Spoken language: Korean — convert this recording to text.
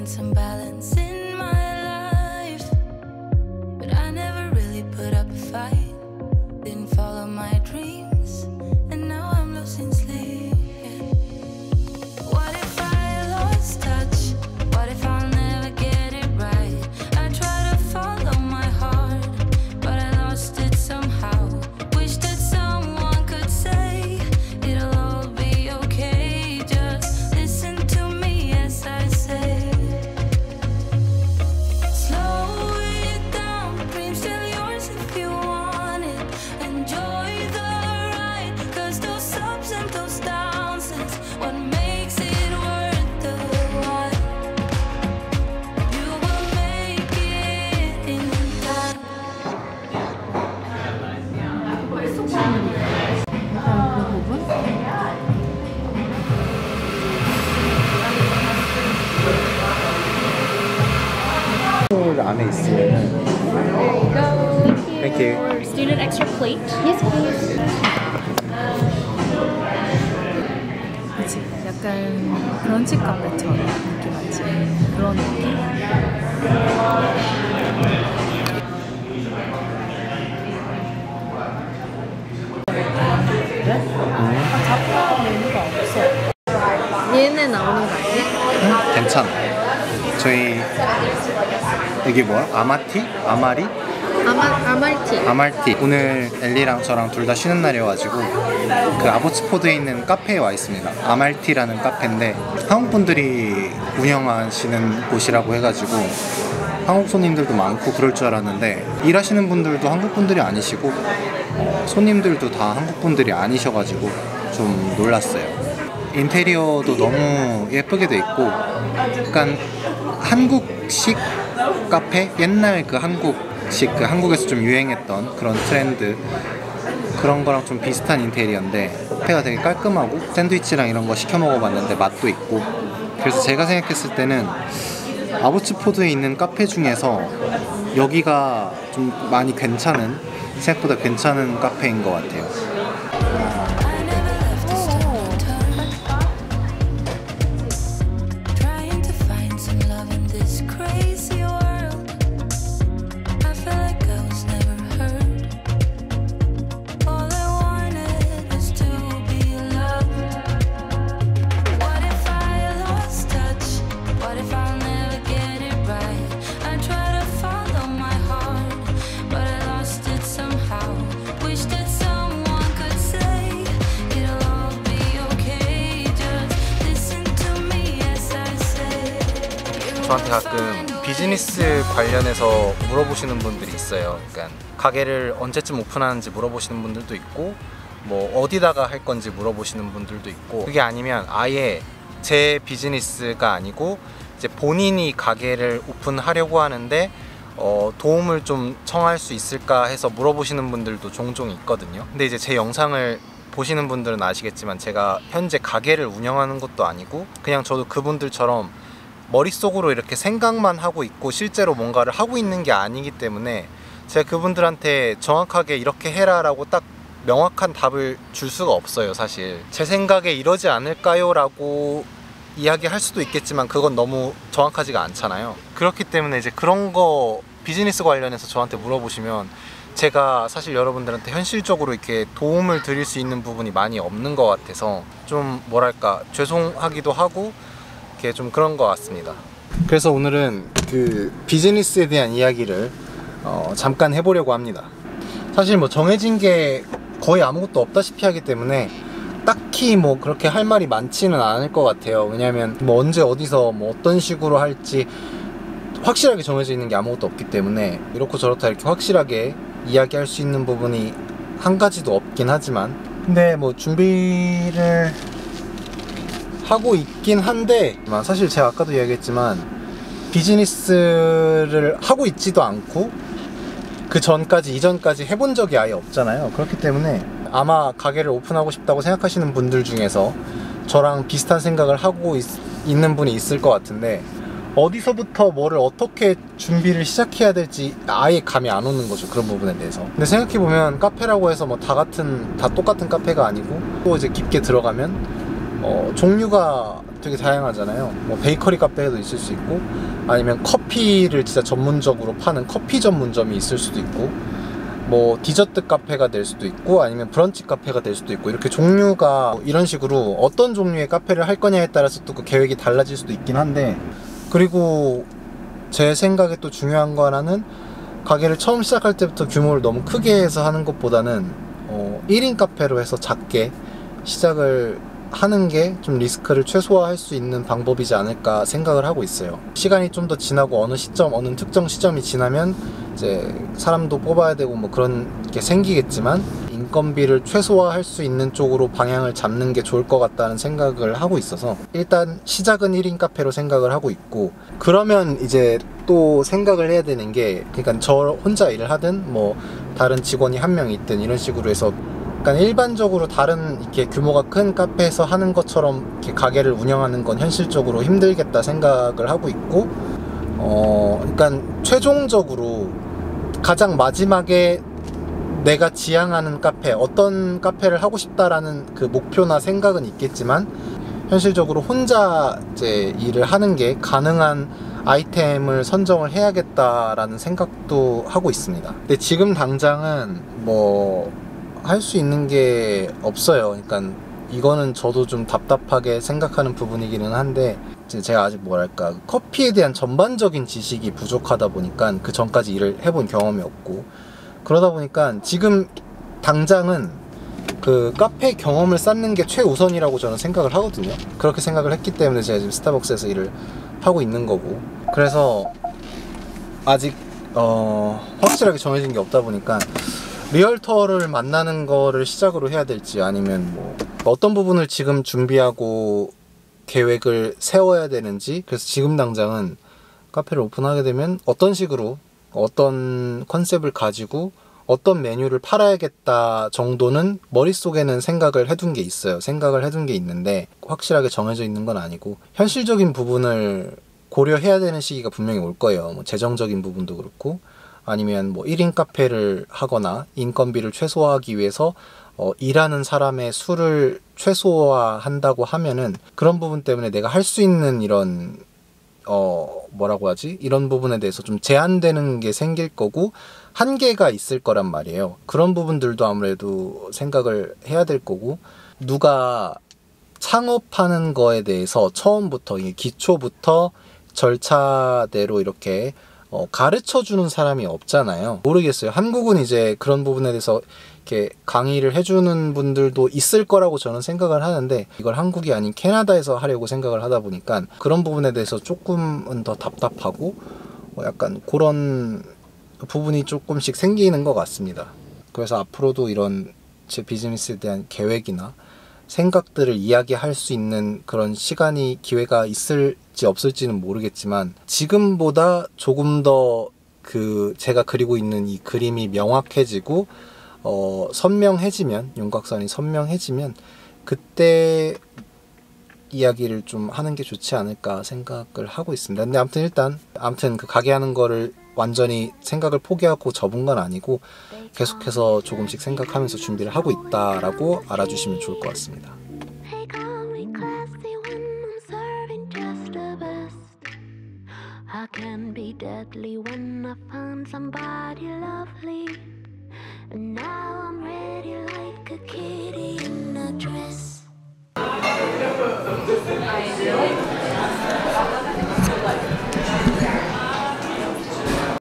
find some balance in my life, but I never really put up a fight. Didn't follow my dreams, and now I'm losing sleep. What if I lost touch? What if I'll never get it right? I try to follow my heart, but I lost it somehow. Wish that someone could say it'll all be okay. Just listen to me as I say. Slow it down, dreams still yours if you want it. Enjoy the ride, 'cause those ups and those downs is what makes it worth the while. You will make it in time. 안에 있으면은 Thank you. Or student extra plate? Yes, please. 그치, 약간 브런치 카페처럼 느낌 맞지? 그런 느낌? 그래? 잡다한 메뉴가 없어. 얘네 나오는 거 아니야? 괜찮아. 저희 이게 뭐야? 아마티? 아마리? 아말티. 아말티. 오늘 엘리랑 저랑 둘 다 쉬는 날이어가지고 그 아보츠포드에 있는 카페에 와 있습니다. 아말티라는 카페인데 한국 분들이 운영하시는 곳이라고 해가지고 한국 손님들도 많고 그럴 줄 알았는데 일하시는 분들도 한국 분들이 아니시고 손님들도 다 한국 분들이 아니셔가지고 좀 놀랐어요. 인테리어도 너무 예쁘게 돼 있고 약간 한국식 카페? 옛날 그 한국식, 그 한국에서 좀 유행했던 그런 트렌드 그런 거랑 좀 비슷한 인테리어인데 카페가 되게 깔끔하고 샌드위치랑 이런 거 시켜 먹어봤는데 맛도 있고 그래서 제가 생각했을 때는 아보츠포드에 있는 카페 중에서 여기가 좀 많이 괜찮은, 생각보다 괜찮은 카페인 것 같아요. 저한테 가끔 비즈니스 관련해서 물어보시는 분들이 있어요. 그러니까 가게를 언제쯤 오픈하는지 물어보시는 분들도 있고 뭐 어디다가 할 건지 물어보시는 분들도 있고 그게 아니면 아예 제 비즈니스가 아니고 이제 본인이 가게를 오픈하려고 하는데 도움을 좀 청할 수 있을까 해서 물어보시는 분들도 종종 있거든요. 근데 이제 제 영상을 보시는 분들은 아시겠지만 제가 현재 가게를 운영하는 것도 아니고 그냥 저도 그분들처럼 머릿속으로 이렇게 생각만 하고 있고 실제로 뭔가를 하고 있는 게 아니기 때문에 제가 그분들한테 정확하게 이렇게 해라 라고 딱 명확한 답을 줄 수가 없어요. 사실 제 생각에 이러지 않을까요? 라고 이야기할 수도 있겠지만 그건 너무 정확하지가 않잖아요. 그렇기 때문에 이제 그런 거 비즈니스 관련해서 저한테 물어보시면 제가 사실 여러분들한테 현실적으로 이렇게 도움을 드릴 수 있는 부분이 많이 없는 것 같아서 좀 뭐랄까 죄송하기도 하고 좀 그런 것 같습니다. 그래서 오늘은 그 비즈니스에 대한 이야기를 잠깐 해보려고 합니다. 사실 뭐 정해진 게 거의 아무것도 없다시피 하기 때문에 딱히 뭐 그렇게 할 말이 많지는 않을 것 같아요. 왜냐면 뭐 언제 어디서 뭐 어떤 식으로 할지 확실하게 정해져 있는 게 아무것도 없기 때문에 이렇고 저렇다 이렇게 확실하게 이야기할 수 있는 부분이 한 가지도 없긴 하지만 근데 뭐 준비를 하고 있긴 한데 사실 제가 아까도 이야기했지만 비즈니스를 하고 있지도 않고 그 전까지 이전까지 해본 적이 아예 없잖아요. 그렇기 때문에 아마 가게를 오픈하고 싶다고 생각하시는 분들 중에서 저랑 비슷한 생각을 하고 있는 분이 있을 것 같은데 어디서부터 뭐를 어떻게 준비를 시작해야 될지 아예 감이 안 오는 거죠. 그런 부분에 대해서. 근데 생각해보면 카페라고 해서 뭐 다 똑같은 카페가 아니고 또 이제 깊게 들어가면 종류가 되게 다양하잖아요. 뭐 베이커리 카페도 있을 수 있고, 아니면 커피를 진짜 전문적으로 파는 커피 전문점이 있을 수도 있고, 뭐 디저트 카페가 될 수도 있고, 아니면 브런치 카페가 될 수도 있고, 이렇게 종류가 이런 식으로 어떤 종류의 카페를 할 거냐에 따라서 또 그 계획이 달라질 수도 있긴 한데, 그리고 제 생각에 또 중요한 거 하나는, 가게를 처음 시작할 때부터 규모를 너무 크게 해서 하는 것보다는 1인 카페로 해서 작게 시작을 하는 게 좀 리스크를 최소화할 수 있는 방법이지 않을까 생각을 하고 있어요. 시간이 좀 더 지나고 어느 특정 시점이 지나면 이제 사람도 뽑아야 되고 뭐 그런 게 생기겠지만, 인건비를 최소화할 수 있는 쪽으로 방향을 잡는 게 좋을 것 같다는 생각을 하고 있어서 일단 시작은 1인 카페로 생각을 하고 있고, 그러면 이제 또 생각을 해야 되는 게, 그러니까 저 혼자 일을 하든 뭐 다른 직원이 한 명 있든 이런 식으로 해서, 그러니까 일반적으로 다른 이렇게 규모가 큰 카페에서 하는 것처럼 이렇게 가게를 운영하는 건 현실적으로 힘들겠다 생각을 하고 있고, 그러니까 최종적으로 가장 마지막에 내가 지향하는 카페, 어떤 카페를 하고 싶다라는 그 목표나 생각은 있겠지만, 현실적으로 혼자 이제 일을 하는 게 가능한 아이템을 선정을 해야겠다라는 생각도 하고 있습니다. 근데 지금 당장은 뭐 할 수 있는 게 없어요. 그러니까 이거는 저도 좀 답답하게 생각하는 부분이기는 한데, 제가 아직 뭐랄까 커피에 대한 전반적인 지식이 부족하다 보니까 그 전까지 일을 해본 경험이 없고, 그러다 보니까 지금 당장은 그 카페 경험을 쌓는 게 최우선이라고 저는 생각을 하거든요. 그렇게 생각을 했기 때문에 제가 지금 스타벅스에서 일을 하고 있는 거고, 그래서 아직 확실하게 정해진 게 없다 보니까 리얼터를 만나는 거를 시작으로 해야 될지, 아니면 뭐 어떤 부분을 지금 준비하고 계획을 세워야 되는지, 그래서 지금 당장은 카페를 오픈하게 되면 어떤 식으로 어떤 컨셉을 가지고 어떤 메뉴를 팔아야겠다 정도는 머릿속에는 생각을 해둔 게 있어요. 생각을 해둔 게 있는데 확실하게 정해져 있는 건 아니고, 현실적인 부분을 고려해야 되는 시기가 분명히 올 거예요. 뭐 재정적인 부분도 그렇고, 아니면 뭐 1인 카페를 하거나 인건비를 최소화하기 위해서 일하는 사람의 수를 최소화한다고 하면은, 그런 부분 때문에 내가 할 수 있는 이런 뭐라고 하지? 이런 부분에 대해서 좀 제한되는 게 생길 거고, 한계가 있을 거란 말이에요. 그런 부분들도 아무래도 생각을 해야 될 거고, 누가 창업하는 거에 대해서 처음부터 기초부터 절차대로 이렇게 가르쳐주는 사람이 없잖아요. 모르겠어요. 한국은 이제 그런 부분에 대해서 이렇게 강의를 해주는 분들도 있을 거라고 저는 생각을 하는데, 이걸 한국이 아닌 캐나다에서 하려고 생각을 하다 보니까 그런 부분에 대해서 조금은 더 답답하고, 약간 그런 부분이 조금씩 생기는 것 같습니다. 그래서 앞으로도 이런 제 비즈니스에 대한 계획이나 생각들을 이야기할 수 있는 그런 시간이, 기회가 있을지 없을지는 모르겠지만, 지금보다 조금 더 그 제가 그리고 있는 이 그림이 명확해지고 선명해지면, 윤곽선이 선명해지면 그때 이야기를 좀 하는 게 좋지 않을까 생각을 하고 있습니다. 근데 아무튼 그 가게 하는 거를 완전히 생각을 포기하고 접은 건 아니고, 계속해서 조금씩 생각하면서 준비를 하고 있다라고 알아주시면 좋을 것 같습니다. Hey, call me classy when I'm serving just the best. I can be deadly when I find somebody lovely.